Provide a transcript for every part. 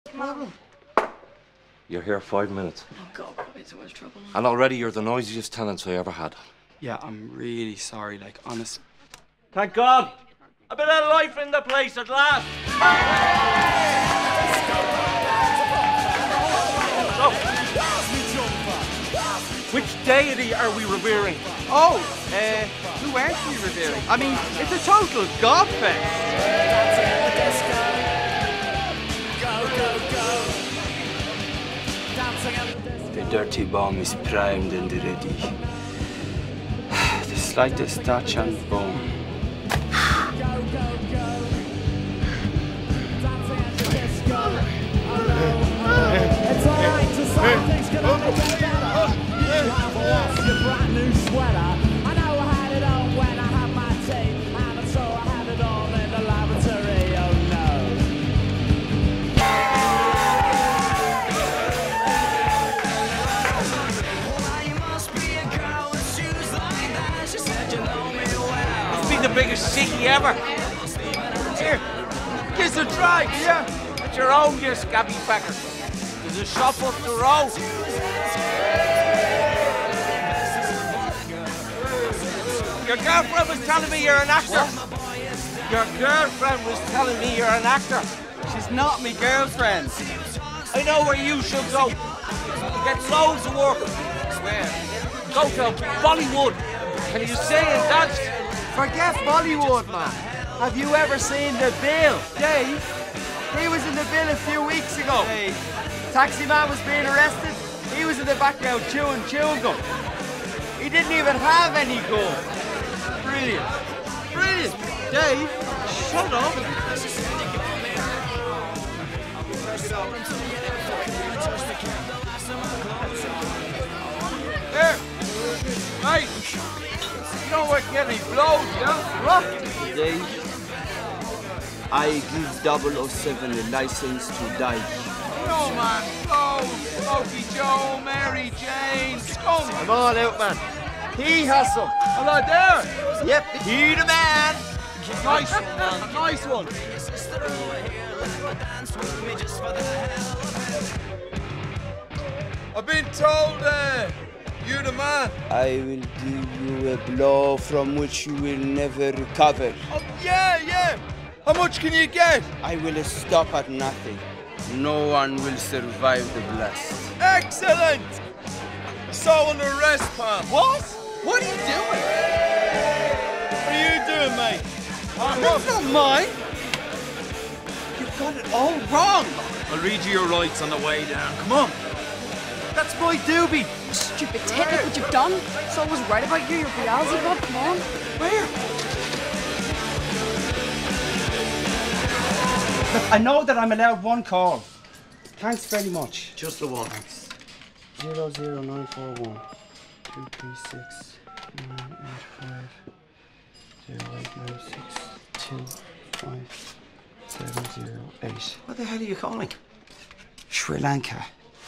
Mom. You're here 5 minutes. Oh, God, I'm in so much trouble. And already you're the noisiest tenants I ever had. Yeah, I'm really sorry, like, honest. Thank God! A bit of life in the place at last! So, which deity are we revering? Oh, who aren't we revering? I mean, it's a total godfest. The dirty bomb is primed and ready. The slightest touch and boom. It's alright to slow things gonna be better. You have lost your brand new sweater. I know I had it on when I had my tea, and I'm sure I had it on in the laboratory. Oh no. It's been the biggest sickie ever. Here, give us a try, yeah? At your own, you scabby fecker. There's a shop up the road. Your girlfriend was telling me you're an actor. Your girlfriend was telling me you're an actor. She's not me girlfriend. I know where you should go. You get loads of work. Where? Go to Bollywood. Can you sing and dance? Forget Bollywood, man. Have you ever seen The Bill? Dave? He was in The Bill a few weeks ago. Hey. Taxi man was being arrested. He was in the background chewing gum. He didn't even have any gum. Brilliant. Brilliant. Dave, shut up. Here. Hey. You don't want to get any blows, yeah? What? Dave, I give 007 a license to die. No, man. Go. Smokey Joe, Mary Jane, scum. I'm all out, man. He has some. Hello there. Yep, he the man. Nice one, man. Nice one. I've been told you the man. I will give you a blow from which you will never recover. Oh, yeah. How much can you get? I will stop at nothing. No one will survive the blast. Excellent. So under arrest, pal. What? What are you doing? What are you doing, mate? That's not mine. You've got it all wrong. I'll read you your rights on the way down. Come on. That's my doobie. Stupid tit, look what you've done. So I was right about you, you're Beelzebub. Come on. Where? I know that I'm allowed one call. Thanks very much. Just the one. Thanks. 00941 236 985 0896 25708. What the hell are you calling? Sri Lanka.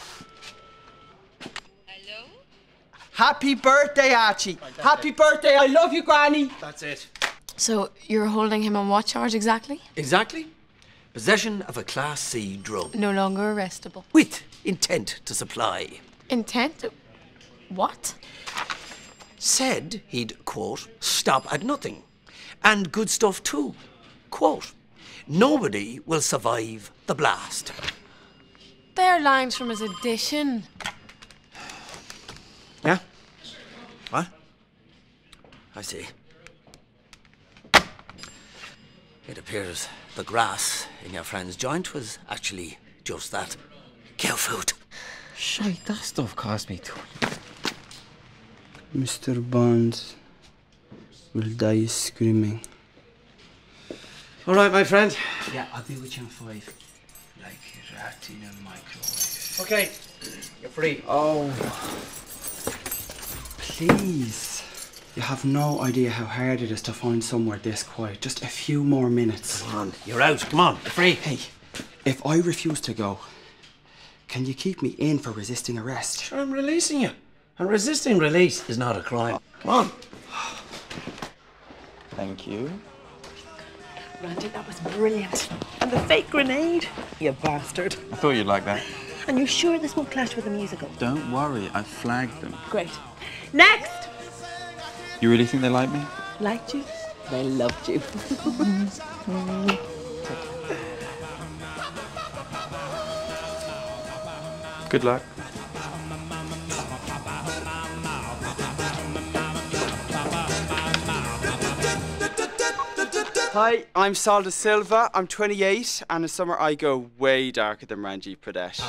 Hello? Happy birthday, Archie. Happy birthday. I love you, Granny. That's it. So you're holding him on what charge exactly? Exactly. Possession of a Class C drug. No longer arrestable. With intent to supply. Intent? What? Said he'd, quote, stop at nothing. And good stuff too. Quote, nobody will survive the blast. They're lines from his edition. Yeah? What? I see. It appears the grass in your friend's joint was actually just that. Cow food. Shite, that stuff cost me too. Mr. Bonds will die screaming. All right, my friend. Yeah, I'll be with you in 5. Like a rat in a microwave. Okay, you're free. Oh. Please. You have no idea how hard it is to find somewhere this quiet. Just a few more minutes. Come on, you're out. Come on, you're free. Hey, if I refuse to go, can you keep me in for resisting arrest? Sure, I'm releasing you. And resisting release is not a crime. Come on. Thank you. Randy, that was brilliant. And the fake grenade, you bastard. I thought you'd like that. And you're sure this won't clash with the musical? Don't worry, I flagged them. Great. Next! You really think they like me? Liked you? They loved you. Good luck. Hi, I'm Sal da Silva. I'm 28, and in summer I go way darker than Ranjit Pradesh.